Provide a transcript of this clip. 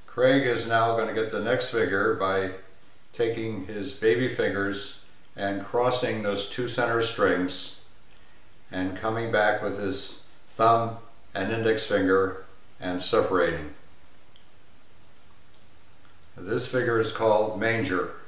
Craig is now going to get the next figure by taking his baby fingers and crossing those two center strings and coming back with his thumb and index finger and separating. This figure is called Manger.